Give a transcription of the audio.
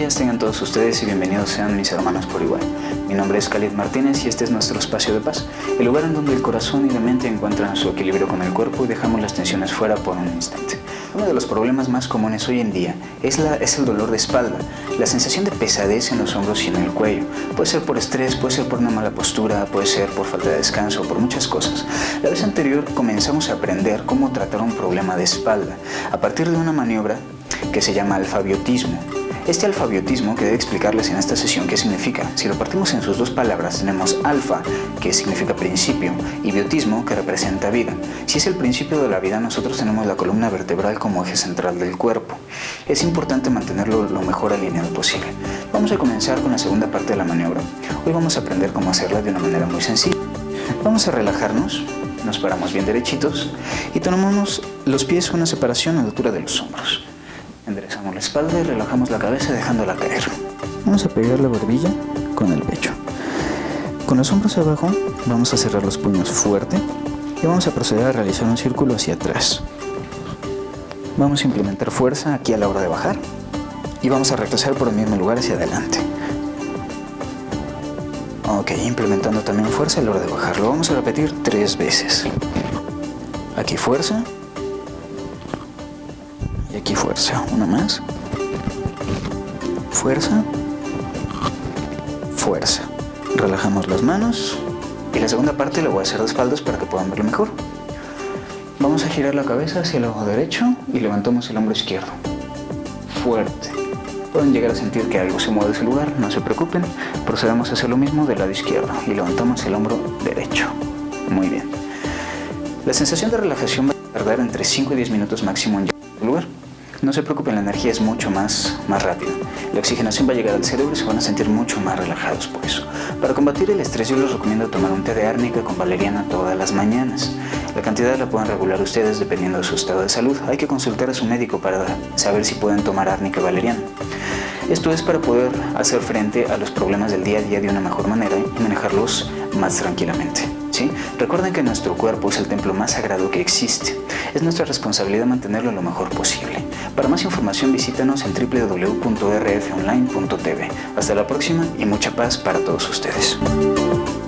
días tengan todos ustedes y bienvenidos sean mis hermanos por igual. Mi nombre es Khalid Martínez y este es nuestro espacio de paz, el lugar en donde el corazón y la mente encuentran su equilibrio con el cuerpo y dejamos las tensiones fuera por un instante. Uno de los problemas más comunes hoy en día es el dolor de espalda, la sensación de pesadez en los hombros y en el cuello. Puede ser por estrés, puede ser por una mala postura, puede ser por falta de descanso, por muchas cosas. La vez anterior comenzamos a aprender cómo tratar un problema de espalda a partir de una maniobra que se llama alfabiotismo. Este alfabiotismo que debe explicarles en esta sesión qué significa. Si lo partimos en sus dos palabras, tenemos alfa, que significa principio, y biotismo, que representa vida. Si es el principio de la vida, nosotros tenemos la columna vertebral como eje central del cuerpo. Es importante mantenerlo lo mejor alineado posible. Vamos a comenzar con la segunda parte de la maniobra. Hoy vamos a aprender cómo hacerla de una manera muy sencilla. Vamos a relajarnos, nos paramos bien derechitos y tomamos los pies a una separación a la altura de los hombros. Enderezamos la espalda y relajamos la cabeza dejándola caer. Vamos a pegar la barbilla con el pecho. Con los hombros abajo vamos a cerrar los puños fuerte y vamos a proceder a realizar un círculo hacia atrás. Vamos a implementar fuerza aquí a la hora de bajar y vamos a regresar por el mismo lugar hacia adelante. Ok, implementando también fuerza a la hora de bajar. Lo vamos a repetir 3 veces. Aquí fuerza. Y aquí fuerza, una más, fuerza, fuerza. Relajamos las manos y la segunda parte la voy a hacer de espaldas para que puedan verlo mejor. Vamos a girar la cabeza hacia el ojo derecho y levantamos el hombro izquierdo. Fuerte. Pueden llegar a sentir que algo se mueve de su lugar, no se preocupen. Procedemos a hacer lo mismo del lado izquierdo y levantamos el hombro derecho. Muy bien. La sensación de relajación va a tardar entre 5 y 10 minutos máximo en llegar al lugar. No se preocupen, la energía es mucho más rápida. La oxigenación va a llegar al cerebro y se van a sentir mucho más relajados por eso. Para combatir el estrés yo les recomiendo tomar un té de árnica con valeriana todas las mañanas. La cantidad la pueden regular ustedes dependiendo de su estado de salud. Hay que consultar a su médico para saber si pueden tomar árnica y valeriana. Esto es para poder hacer frente a los problemas del día a día de una mejor manera y manejarlos más tranquilamente. ¿Sí? Recuerden que nuestro cuerpo es el templo más sagrado que existe. Es nuestra responsabilidad mantenerlo lo mejor posible. Para más información visítanos en www.rfonline.tv. Hasta la próxima y mucha paz para todos ustedes.